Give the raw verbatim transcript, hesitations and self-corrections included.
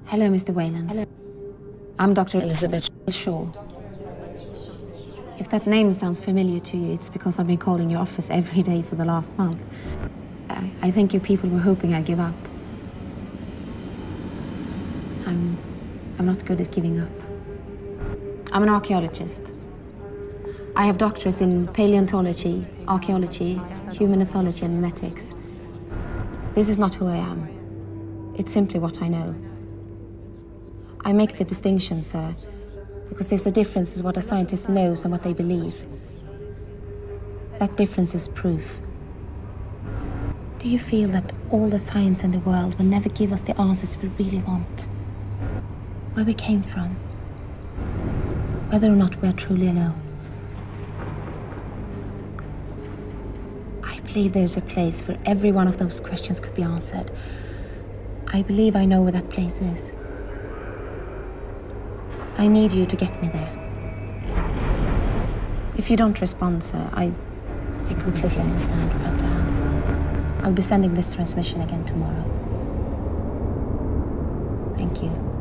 Hello, Mister Whalen. Hello. I'm Doctor Elizabeth Shaw. If that name sounds familiar to you, it's because I've been calling your office every day for the last month. I, I think you people were hoping I'd give up. I'm... I'm not good at giving up. I'm an archaeologist. I have doctorates in paleontology, archaeology, human ethology, and memetics. This is not who I am. It's simply what I know. I make the distinction, sir, because there's a difference in what a scientist knows and what they believe. That difference is proof. Do you feel that all the science in the world will never give us the answers we really want? Where we came from? Whether or not we are truly alone? I believe there's a place where every one of those questions could be answered. I believe I know where that place is. I need you to get me there. If you don't respond, sir, I, I completely understand, but uh, I'll be sending this transmission again tomorrow. Thank you.